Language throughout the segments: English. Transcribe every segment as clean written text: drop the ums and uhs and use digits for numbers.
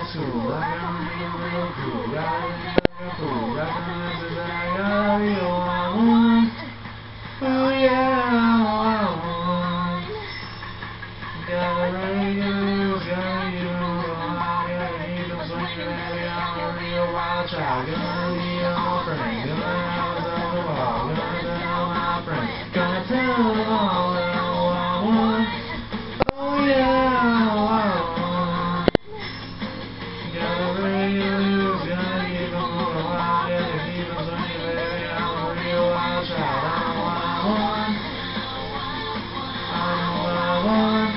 土来real cool, cool, oh yeah, I want. Gotta you, gotta need them swing, baby, I'm a real wild child. Gonna need all friends, gonna have us on the wall, gonna tell my friends, gonna tell them all that I want. Oh yeah, I want. Gotta you, gotta keep them moving wild, gotta keep them swinging, baby, I'm a real wild child. I know what I want. I know what I want.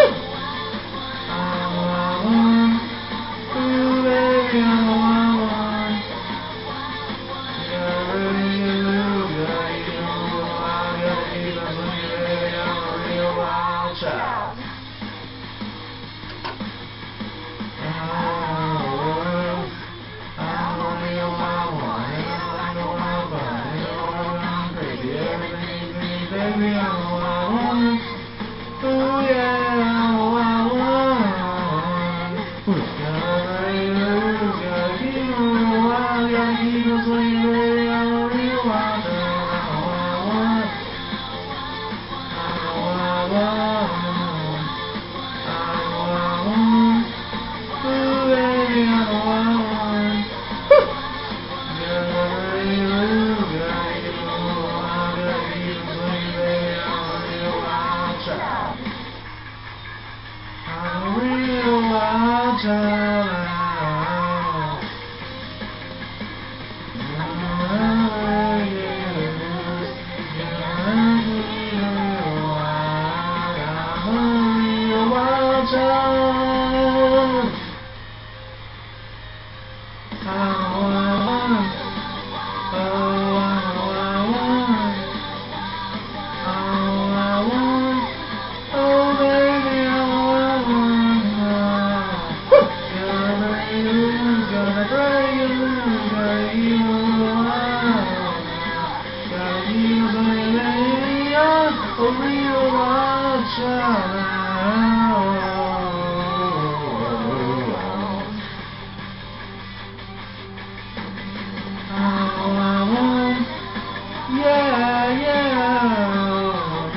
Child. Baby, I know what I want. Oh yeah, I know what I want. Gotta keep on wild, gotta keep on swinging, baby, I'm a real wild child. I know what I want. I know what I want. I know what I want. Oh baby, I know what I want. Gotta keep on wild, gotta keep on swinging, baby, I'm a real wild child. I'm a real wild child. A real wild child. I want, yeah, yeah.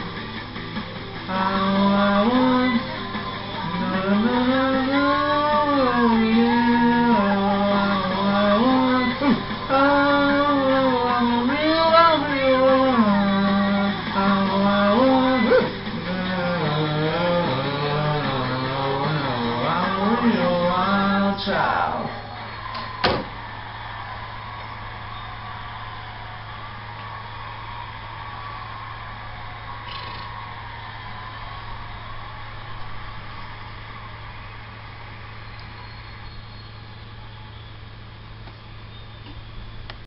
I want, no, no, no, no, yeah. I want, I'm real. I'm a real wild child.